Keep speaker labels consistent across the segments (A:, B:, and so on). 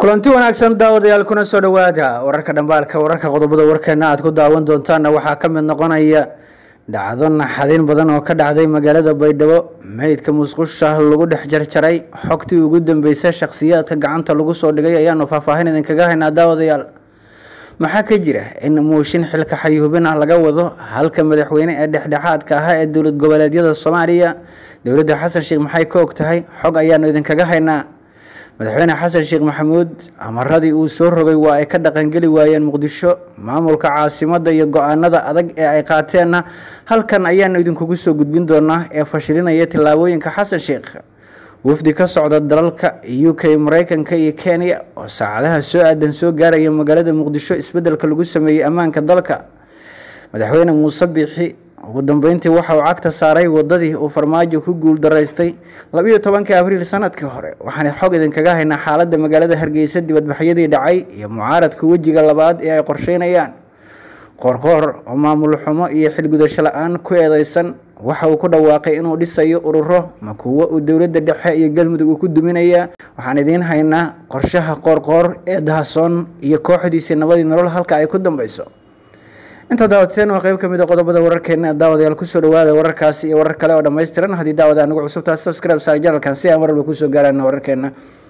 A: kulanti wanaagsan daawadayaal kuna soo dhawaada wararka dhambaalka wararka qodobada warkeena aad ku daawan doontaan waxaa ka mid noqonaya dhacdo naxadin badan oo ka dhacday magaalada Baydhabo meydka musqusha lagu dhex jarjaray xogtii ugu dambeysay shakhsiyaadka gacanta lagu soo dhigay ayaanu faahfaahin idinkaga haynaa daawadayaal maxaa ka jira in mooshin xilka xayuubin ah laga wado halka madaxweyne ee dhexdhexaadka ah ee dowlad goboleedyada Soomaaliya dowladda Xasan Sheekh maxay ka ogtahay xog ayaanu idinkaga haynaa madaxweyne xasan sheekh maxamuud amaradii uu soo rogay waa ay ka dhaqan gali waayeen muqdisho maamulka caasimadda iyo go'aanada adag ee ay qaateen halkan ayaanu idinkugu soo gudbin doonaa ee fashilinaya tilaabooyinka xasan sheekh wafdi ka socda dalalka UK Mareykanka iyo Kenya oo saacadaha soo aadan soo gaaraya magaalada muqdisho isbedelka lagu sameeyay ammaanka dalka madaxweyne Muuse Biixi ugu dambeyntii waxa uu cagta saaray wadadii uu farmaajo ku guul dareystay 12 Abriil sanadkii hore waxaan xog idinkaga haynaa xaaladda magaalada Hargeysa dibadbaxyadii dhacay iyo mucaaradka wajiga labaad ee ay qorsheynayaan qorqor oo maamul xumo iyo xilgudasho la'aan ku eedeysan waxa uu ku dhawaaqay inuu dhisayo ururo makuwa uu dawladda dhexe iyo galmudug ku duminaya waxaan idin haynaa qorshaha qorqor ee dahsoon iyo kooxdiisa nabadii nolol halka ay ku dambayso inta daawateen waa qayb kamid ah qodobada wararkeena daawadayaal ku soo dhawaada wararkaasi iyo warar kale oo dhameystiran hadii daawada anagu cusubtaas subscribe saar channelkan si aan mar walba ku soo gaaraan wararkeena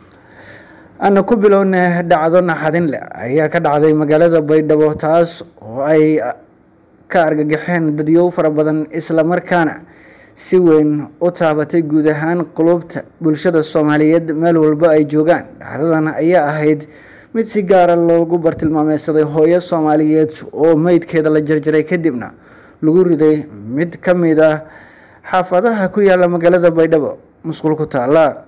A: ana ku bilowna dhacdo naxadin leh ayaa ka dhacday magaalada Baydhabo taas oo ay ka argagaxeen dadyow fara badan isla markaana si weyn u taabatay guud ahaan qulubta bulshada Soomaaliyeed meel walba ay joogaan dhacdadan ayaa ahayd mid si gaar ah loogu bartilmaameedsaday hooyo Soomaaliyeed oo meydkeeda la jarjaray kadibna lagu riday mid ka mid ah xaafadaha ku yaala magaalada Baydhabo musqul ku taala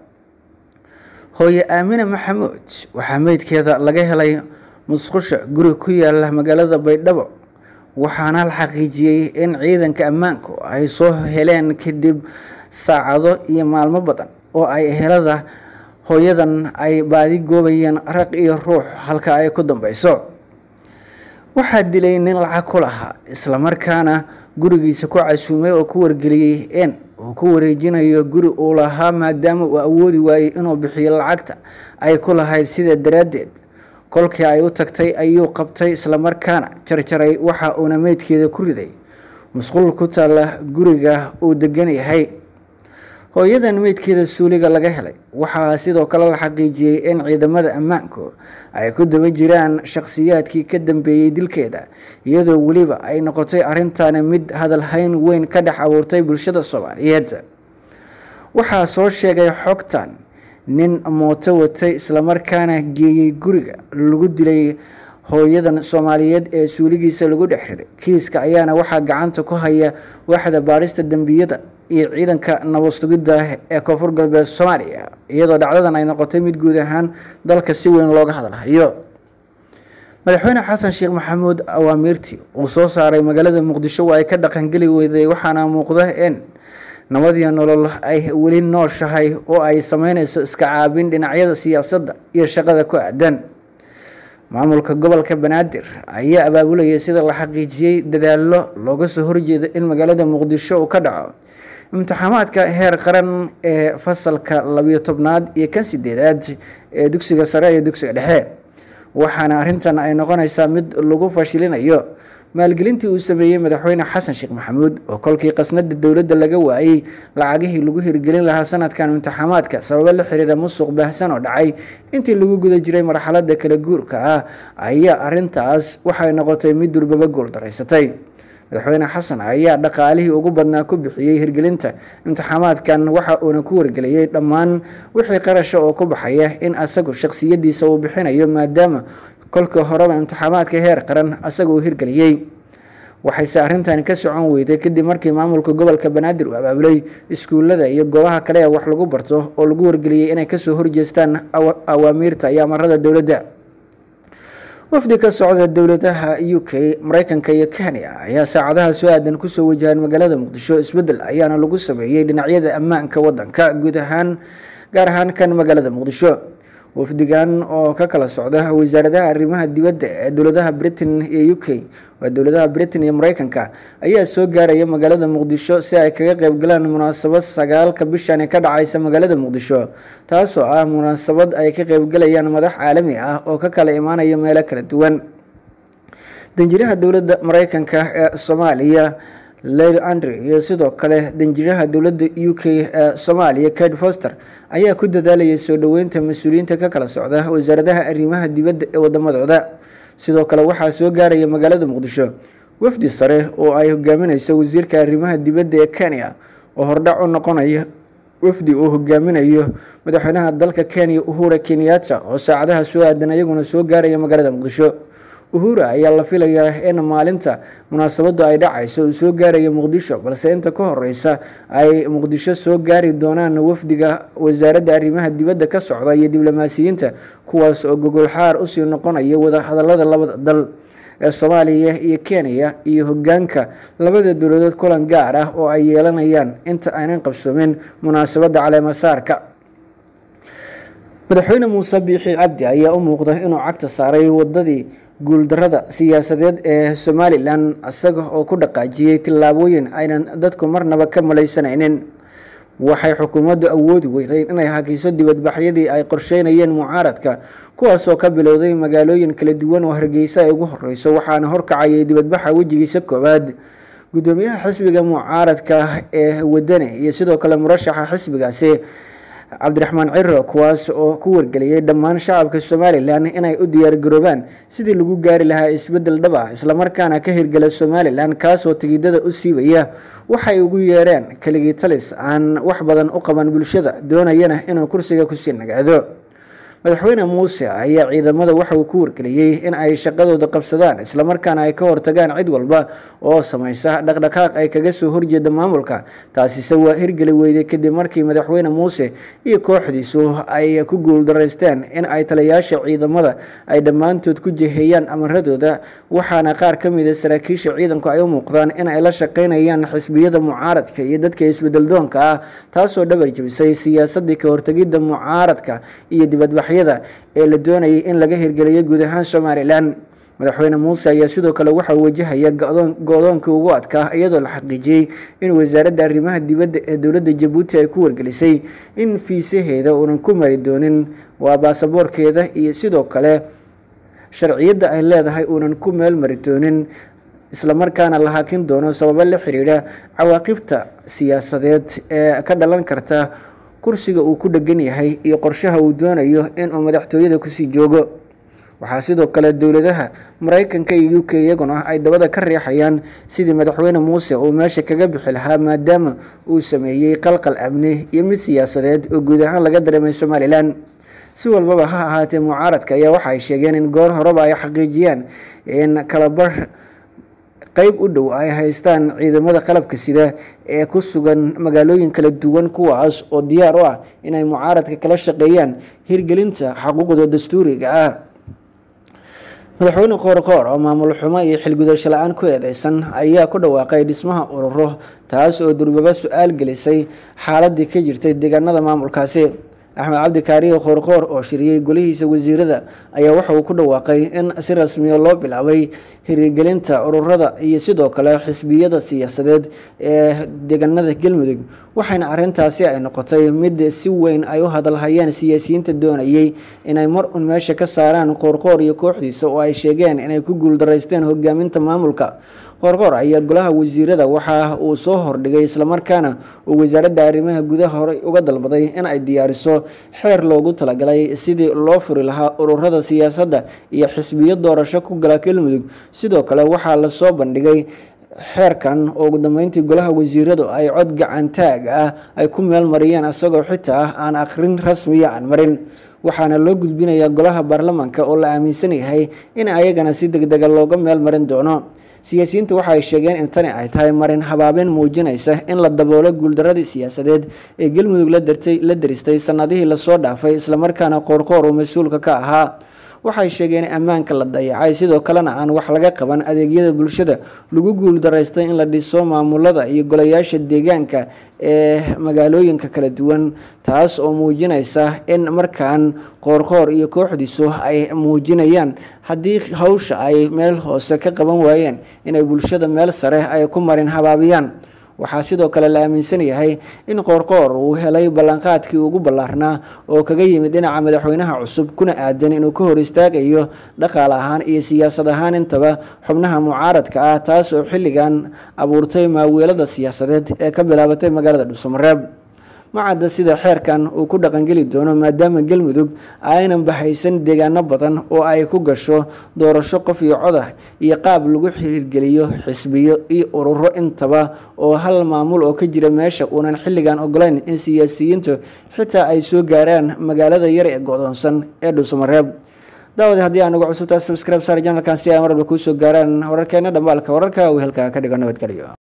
A: hooyo Aamina Maxamuud waxa meydkeeda laga helay musqusha guri ku yaala magaalada Baydhabo waxaana la xaqiijiyay in ciidanka ammaanku ay soo heleen kadib saacado iyo maalmo badan oo ay helada hooyadan ay baadi goobayeen raq iyo ruux halka ay ku dambayso waxa dilay nin lacag ku lahaa isla markaana gurigiisa ku casuumay oo ku wargeliyay in uu ku wareejinayo guri uu lahaa maadaama uu awoodi waayay inuu bixiyo lacagta ay ku lahayd sida daraadeed kolkii ay u tagtay ayuu qabtay isla markaana jarjaray waxa uu meydkeeda ku riday musqul ku taala guriga uu degan yahay hooyadan meydkeeda suuliga laga helay waxa sidoo kale la xaqiijiyay in ciidamada ammaanku ay ku daba jiraan shakhsiyaadkii ka dambeeyay dilkeeda iyadoo waliba ay noqotay arintan mid hadal hayn weyn ka dhex abuurtay bulshada Soomaaliyeed waxa soo sheegay xogtan nin mooto watay isla markaana geeyay guriga lagu dilay hooyadan Soomaaliyeed ee suuligiisa lagu dhexriday kiiska ayaana waxa gacanta ku haya waaxda baarista dambiyada iyo ciidanka nabadgelyada ee Koonfur Galbeed Soomaaliya iyadoo dhacdadan ay noqotay mid guud ahaan dalka si weyn looga hadlayo madaxweyne xasan sheekh maxamuud awaamirtii uu soo saaray magaalada muqdisho waa ay ka dhaqan gali weyday waxaana muuqda in nabadii nolol ay weli nooshahay oo ay sameynayso iska caabin dhinacyada siyaasadda iyo shaqada ku aadan maamulka gobolka Banaadir ayaa abaabulaya sida la xaqiijiyay dadaalo looga soo horjeedo in magaalada muqdisho uu ka dhaco imtixaamaadka heer qaran ee fasalka 12aad iyo kan 8aad ee dugsiga sare iyo dugsiga dhexe waxaana arintan ay noqonaysaa mid lagu fashilinayo maalgelintii uu sameeyay madaxweyne xasan sheekh maxamuud oo kolkii qasnada dawladda laga waayay lacagihii lagu hirgelin lahaa sanadkan imtixaamaadka sabab la xiriira musuq baahsan oo dhacay intii lagu guda jiray marxaladda kala guurka ah ayaa arintaas waxay noqotay mid durbaba gool dareysatay madaxweyne xasan ayaa dhaqaalihii ugu badnaa ku bixiyay hirgelinta imtixaamaadkan waxa uu ku wargeliyay dhammaan wixii qarasho oo ku baxaya in asagu shakhsiyadiisa uu bixinayo maadaama kolka horeba imtixaamaadka heer qaran asagu uu hirgeliyay waxay arintan ka socon weyday kadib markii maamulka gobolka Banaadir uu abaabulay iskuulada iyo goobaha kale ee wax lagu barto oo lagu wargeliyay inay ka soo horjeestaan awaamirta iyo amarada dawladda wafdi ka socda dawladaha UK Mareykanka iyo Kenya ayaa saacadaha soo aadan ku soo wajahan magaalada muqdisho isbedel ayaana lagu sameeyay dhinacyada ammaanka wadanka guud ahaan gaar ahaan kan magaalada muqdisho wafdigan oo ka kala socda wasaaradaha arrimaha dibadda ee dowladaha Britain iyo UK waa dowladaha Britain iyo Mareykanka ayaa soo gaaraya magaalada Muqdisho si ay kaga qayb galaan munaasabad 9 bishan ka dhacaysa magaalada Muqdisho taasoo ah munaasabad ay ka qayb galayaan madax caalami ah oo ka kala imaanaya meelo kala duwan. danjiraha dowladda Mareykanka ee Soomaaliya Leila Andre iyo sidoo kale danjiraha dowladda UK ee Soomaaliya Kate Foster ayaa ku dadaalayay soo dhaweynta mas'uuliyiinta ka kala socda wasaaradaha arrimaha dibadda ee wadamadooda. sidoo kale waxaa soo gaaraya magaalada Muqdisho wafdi sare oo ay hogaaminayso wasiirka arrimaha dibadda ee Kenya oo hordhac u noqonaya wafdi uu hogaaminayo madaxweynaha dalka Kenya Uhuru Kenyatta oo saacadaha soo aadan ayaguna soo gaaraya magaalada Muqdisho. Uhuru ayaa la filayaa in maalinta munaasabadu ay dhacayso uu soo gaarayo Muqdisho balse inta ka horeysa ay Muqdisho soo gaari doonaan wafdiga wasaaradda arrimaha dibadda ka socda iyo diblomaasiyiinta kuwaas oo gogol xaar u sii noqonaya wada hadallada labada dal ee Soomaaliya iyo Kenya iyo hoggaanka labada dowladood kulan gaar ah oo ay yeelanayaan inta aanay qabsoomin munaasabada caleemasaarka. madaxweyne Muuse Biixi Cabdi ayaa u muuqda inuu cagta saaray wadadii guuldarada siyaasadeed ee Somaliland asaga oo ku dhaqaajiyay tillaabooyin aynan dadku marnaba ka malaysanaynin. waxay xukuumaddu awoodi weyday inay hakiso dibadbaxyadii ay qorsheynayeen mucaaradka kuwaas oo ka bilowday magaalooyin kala duwan oo Hargeysa ay ugu horeyso waxaana horkacayay dibadbaxa wejigiisa koowaad. gudoomiyaha xisbiga mucaaradka ee Wadani iyo sidoo kale murashaxa xisbigaasi Cabdiraxmaan Ciro kuwaas oo ku wargeliyay dhammaan shacabka Somaliland inay u diyaar garoobaan sidii lagu gaari lahaa isbedel dhab ah isla markaana ka hirgala Somaliland kaas oo tigidhada u siibaya waxay ugu yeereen kaligii talis aan wax badan u qaban bulshada doonayana inuu kursiga ku sii nagaado. madaxweyne Muuse ayaa ciidamada waxa uu ku wargeliyay in ay shaqadooda qabsadaan isla markaana ay ka hortagaan cid walba oo samaysa dhaqdhaqaaq ay kaga soo horjeeda maamulka. taasise waa hirgeli weyday kadib markii madaxweyne Muuse iyo kooxdiisu ay ku guuldareysteen in ay taliyayaasha ciidamada ay dhammaantood ku jiheeyaan amaradooda waxaana qaar ka mid ah saraakiisha ciidanku ay u muuqdaan in ay la shaqeynayaan xisbiyada mucaaradka iyo dadka isbedel doonka ah taasoo dhabar jabisay siyaasadii ka hortagida mucaaradka iyo dibadbax ee la doonayay in laga hirgeliyo guud ahaan Somaliland. madaxweyne Muuse ayaa sidoo kale waxa uu wajahaya go'doonkii ugu adkaa iyadoo la xaqiijiyay in wasaaradda arrimaha dibadda ee dowladda Djibouti ay ku wargelisay in fiisaheeda uunan ku mari doonin waa baasaboorkeeda iyo sidoo kale sharciyada ay leedahay uunan ku meel mari doonin isla markaana la hakin doono sababo la xiriira cawaaqibta siyaasadeed ee ka dhalan karta kursiga uu ku dhagan yahay iyo qorshaha uu doonayo in uu madaxtooyada ku sii joogo. waxaa sidoo kale dowladaha Mareykanka iyo UK iyaguna ay dabada ka riixayaan sidii madaxweyne Muuse uu meesha kaga bixi lahaa maadaama uu sameeyay qalqal amni iyo mid siyaasadeed oo guud ahaan laga dareemay Somaliland. si walbaba ha ahaatee mucaaradka ayaa waxa ay sheegeen in goor horeba ay xaqiijiyaan in kala bar qayb u dhow ay haystaan ciidamada qalabka sida ee ku sugan magaalooyin kala duwan kuwaas oo diyaar u ah inay mucaaradka kala shaqeeyaan hirgelinta xuquuqda dastuuriga ah. madaxweyne Qoorqoor oo maamul xumo iyo xilgudasho la'aan ku eedeysan ayaa ku dhawaaqay dhismaha ururo taas oo durbaba su'aal gelisay xaaladii ka jirtay deegaanada maamulkaasi. Axmed Cabdi Kaariyo Qoorqoor oo shiriyay golihiisa wasiirada ayaa waxa uu ku dhawaaqay in si rasmi ah loo bilaabay hirgelinta ururada iyo sidoo kale xisbiyada siyaasadeed ee deegaanada Galmudug waxayna arintaasi ay noqotay mid si weyn ay u hadalhayeen siyaasiyiinta doonayay inay mar un meesha ka saaraan Qoorqoor iyo kooxdiisa oo ay sheegeen inay ku guuldareysteen hogaaminta maamulka. Qoorqoor ayaa golaha wasiirada waxa uu soo hordhigay isla markaana uu wasaaradda arrimaha gudaha hore uga dalbaday in ay diyaariso xeer loogu talagalay sidii loo furi lahaa ururada siyaasadda iyo xisbiyo doorasho ku gala Galmudug. sidoo kale waxaa la soo bandhigay xeerkan oo ugu dambeyntii golaha wasiiradu ay cod gacan taag ah ay ku meel mariyeen asagoo xitaa aan akhrin rasmi ah aan marin waxaana loo gudbinayaa golaha baarlamaanka oo la aaminsan yahay in ayagana si degdeg ah looga meel marin doono. siyaasiyiintu waxa ay sheegeen in tani ay tahay marin habaabin muujinaysa in la daboolo guuldaradii siyaasadeed ee Galmudug la daristay sanadihii la soo dhaafay isla markaana Qoorqoor uu mas'uulka ka ahaa. waxay sheegeen in ammaanka la dayacay sidoo kalena aan wax laga qaban adeegyada bulshada lagu guuldareystay in la dhiso maamulada iyo golayaasha deegaanka ee magaalooyinka kala duwan taas oo muujinaysa in markaan qoorqoor iyo kooxdiisu ay muujinayaan haddii hawsha ay meel hoose ka qaban waayeen inay bulshada meel sare ay ku marin habaabiyaan. waxaa sidoo kale la aaminsan yahay in qoorqoor uu helay ballanqaadkii ugu ballaarnaa oo kaga yimid dhinaca madaxweynaha cusub kuna aadan inuu ka hor istaagayo dhaqaale ahaan iyo siyaasad ahaan intaba xubnaha mucaaradka ah taas oo xilligan abuurtay maaweelada siyaasadeed ee ka bilaabatay magaalada Dhuusamareeb. macadda sida xeerkan uu ku dhaqangeli doono maadaama galmudug aynan bahaysan deegaano badan oo ay ku gasho doorasho qof iyo cod ah iyo qaab lagu xiriirgeliyo xisbiyo iyo ururo intaba oo hal maamul oo ka jira meesha uunan xilligan ogolayn in siyaasiyiintu xitaa ay soo gaaraan magaalada yar ee go'doonsan ee Dhuusamareeb. daawada haddii aan ugu cusubtahay subscribe saar channelkan si ay mar walba kuu soo gaaraan wararkeena dhamaalka wararka uu halkaa ka dhigo nabadgelyo.